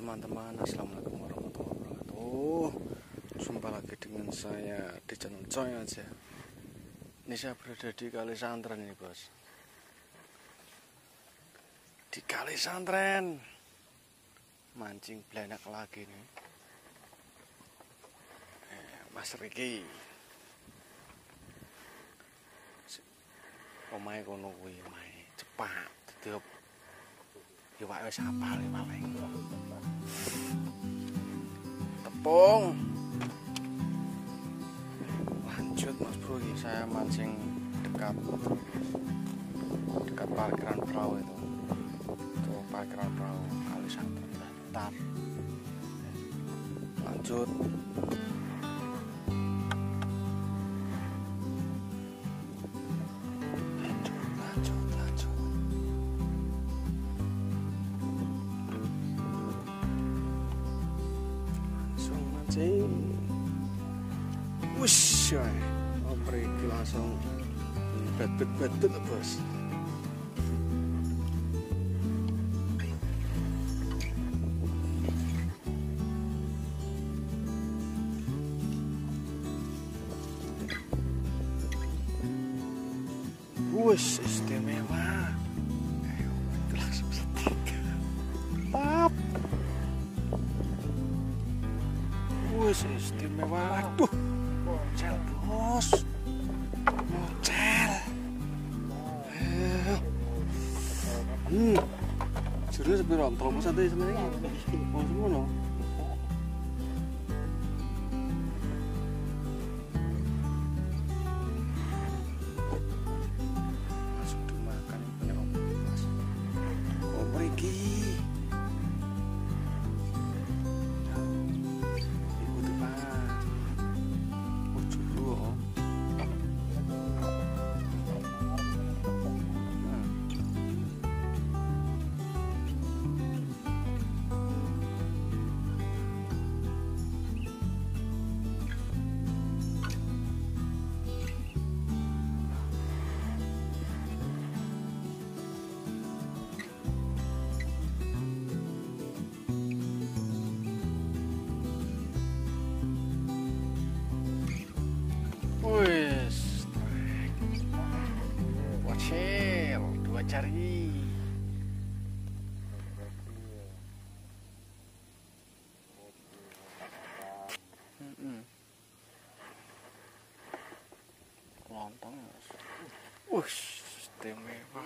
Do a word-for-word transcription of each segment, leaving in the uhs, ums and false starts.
teman-teman, assalamualaikum warahmatullahi wabarakatuh. Jumpa lagi dengan saya di channel CoeY AjhA. Ini saya berada di Kali Santren ini, bos. Di Kali Santren mancing belanak lagi nih. eh, Mas Riki omahe kono kuwi, omahe cepat dadi iwak wis apal paling. Tepung. Lanjut Mas Bro, ini saya mancing dekat dekat parkiran perahu itu. Itu parkiran perahu Kali Santren Bantar. Lanjut. Wush, oh pergi langsung bet-bet-bet bos. Wush, istimewa. Ayo, langsung setrika. Tap. Wush, istimewa. Aduh. Mocel bos, mocel. Hmm, serius sepiro? Tolong satu sebenarnya. Oh semua no. Langsung dimakan punya om mas. Oh pergi. Wis, wacil, dua jari. Lontong, wush, istimewa.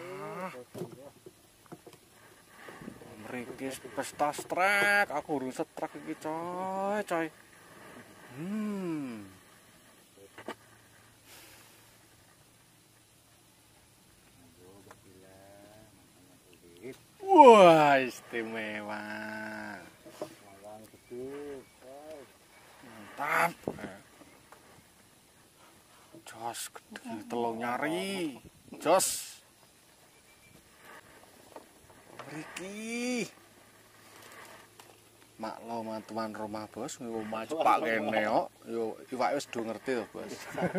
Merikis pesta strek, aku urus strek iki coy, coy. Hmm. Wah, istimewa. Mantap. Jos, gede telung nyari. Jos. Riki. Maklo mantuan rumah bos, ngomah cepak kene kok. Yo iwake wis do ngerti to, Bos.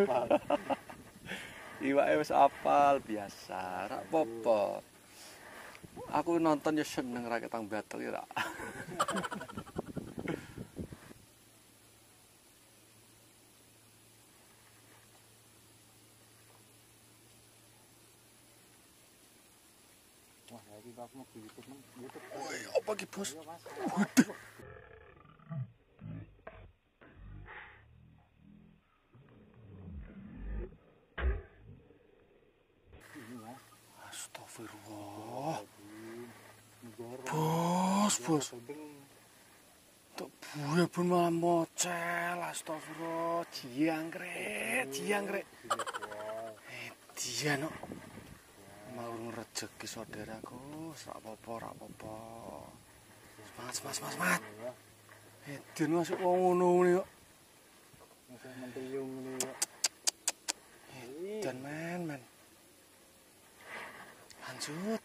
Iwake wis apal biasa, ora apa-apa. Aku nonton ya seneng ra ketang batel ya. Wah, lagi aku mau di YouTube, YouTube. Woi, apa ki, Bos? Waduh. Astagfirullah. Bos, bos. Tuk buaya pun malah mocel, astagfirullah. Jiangkret, jiangkret. Eh, dia no. Mau rezeki saudaraku, rak apa-apa, rak apa-apa. Semangat, semangat, semangat, semangat. Eh, dia masuk wong ngono ngene kok. Masuk mentiyung ngene kok. Eh, dan men, men. Lanjut.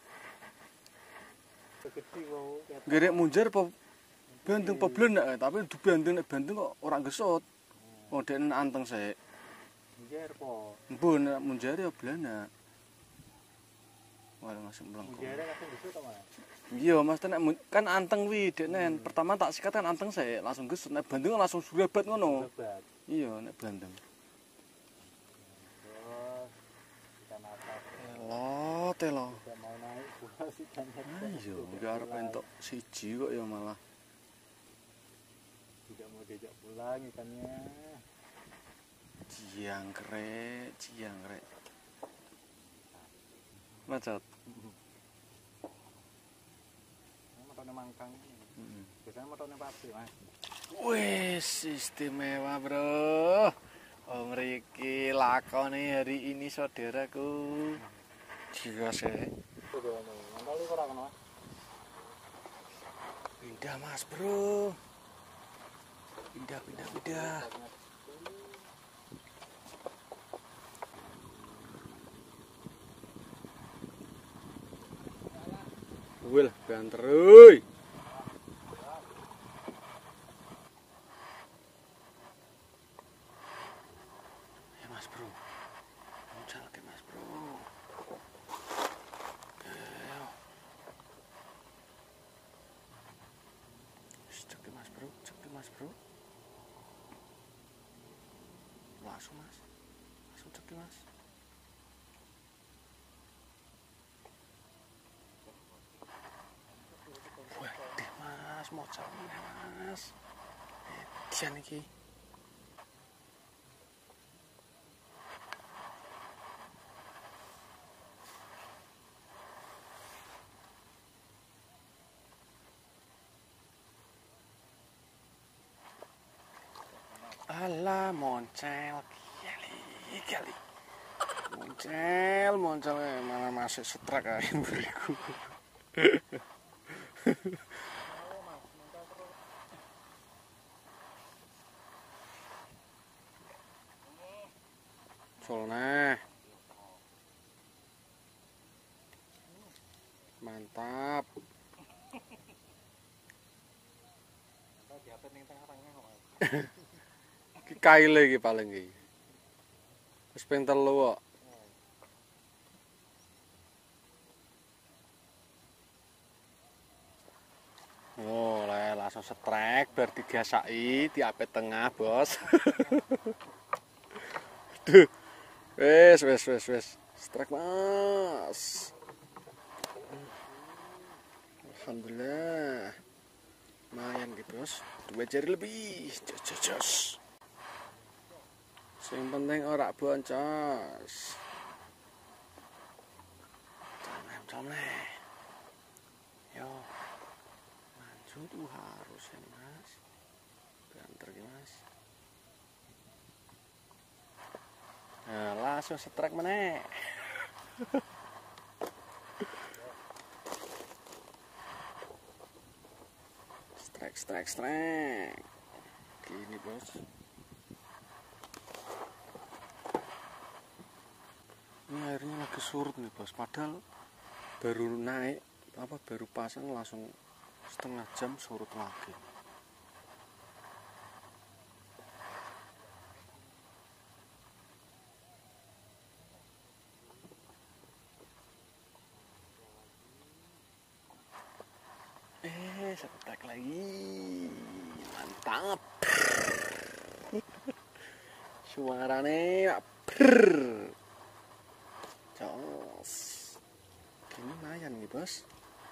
Gerek munjar apa banteng apa blanak, tapi du banteng nek banteng kok ora gesot. Oh, dek anteng sik. Munjar po. Mbun nek munjar ya blanak. Wah, masuk melengkung. Munjar kasih gesot apa? Iya, Mas, nek kan anteng wi, Denen. Hmm. Pertama tak sikat kan anteng saya, langsung ges nek bandeng langsung surebat ngono. Surebat. Iya, nek bandeng. Terus ikan apa? Telo, telo. Tidak mau naik puas ikan. Ayo, enggak arep entuk siji kok ya malah. Tidak mau diajak pulang ikannya. Jangkrik, jangkrik. Macet. Motone mangkang. Heeh. Biasanya motone pabrik, Mas. Wis istimewa, Bro. Oh, mriki lakone hari ini saudaraku. Jiwas e. Mantali ora kono, Mas. Pindah, Mas, Bro. Pindah, pindah, pindah. Wil, banter euy. Ya, Mas, Bro. Muncul ke, Mas, Bro. Ayo. Cek ke, Mas, Bro. Cek ke, Mas, Bro. Langsung, Mas. Langsung cek ke, Mas. Mau jalan Mas. Edian iki. Alah moncel kali kali. Moncel, moncel mana masih setrek ae beriku. Solneh. Mantap. Iki kaile iki paling iki. Wis ping telu kok. Oh, le langsung setrek bar digasaki diapit tengah, Bos. Duh. Wes, wes, wes, wes. Strek, Mas. Alhamdulillah. Lumayan gitu, Bos. Dua jari lebih. Jos, jos, jos. Yang penting ora boncos. Comleh, comleh. Yo. Maju tuh harus ya, Mas. Banter ya, Mas. Nah, langsung setrek meneh. Strek, strek, strek. Gini, Bos. Ini airnya lagi surut nih, Bos. Padahal baru naik, apa baru pasang langsung setengah jam surut lagi. Eh, setek lagi. Mantap. Suaranya brrr. Jos. Ini lumayan nih, Bos.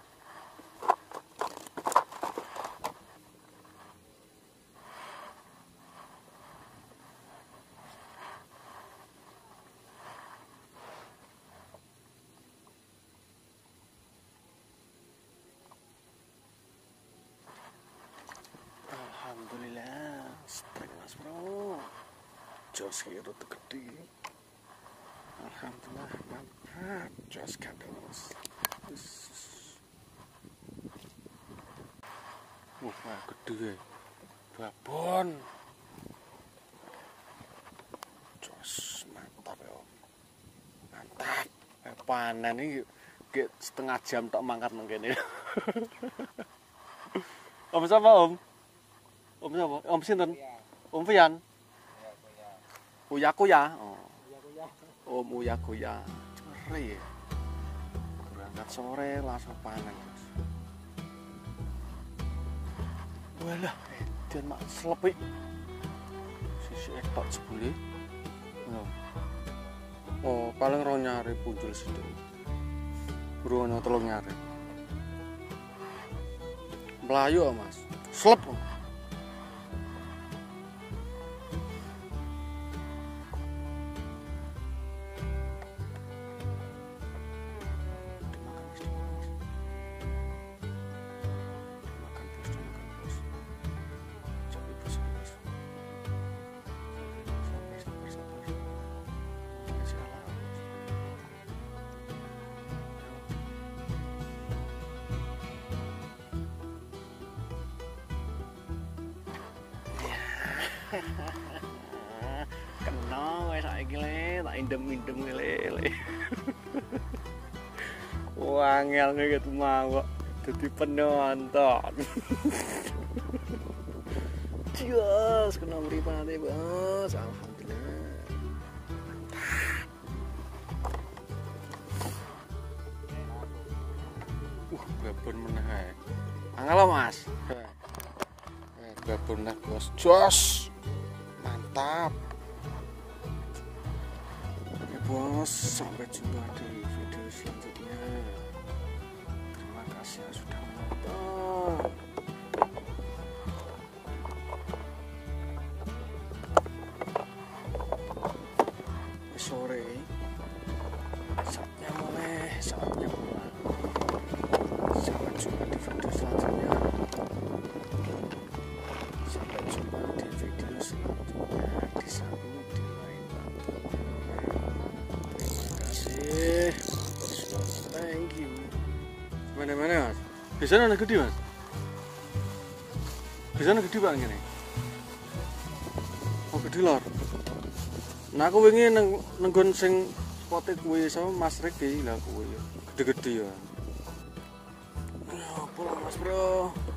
Alhamdulillah, strike, Mas, Bro. Jos itu gede. Alhamdulillah, mantap. Jos kados. Wah, gede. Babon. Jos, mantap ya. Mantap. Eh, panen ini setengah jam tak mangkat mengkene. Om siapa, Om? Om siapa? Om sinten? Om Fian. Kuya kuya. Oh. Om Uya kuya. Cere. Berangkat sore langsung panen, Bos. Walah, dan mak selepik. Sisi ektok sebuli. Oh, paling rong nyari punjul sithik. Bruno telung nyari. Melayu, Mas. Slep. Kena wes saiki le, tak indem-indem le. Wangel gitu mau dadi penonton. Cios kena mripate, Bos. Alhamdulillah. Uh, babon meneh ae. Angel Mas. Eh, babon nek Bos. Jos. Mantap. Oke Bos, sampai jumpa di video selanjutnya. Terima kasih yang sudah menonton. Sore, saatnya mulai, saatnya pulang. Sampai jumpa di video selanjutnya. Sampai jumpa di video selanjutnya. Disambung di lain waktu. Terima kasih. Thank you. Mana-mana Mas? Di sana ada gede Mas? Di sana gede Pak ngene. Oh gede lor. Nah aku wingi nang nenggon sing spote kuwi sama Mas Rek iki lha kuwi. Gede-gede ya. Ayo pulang Mas Bro.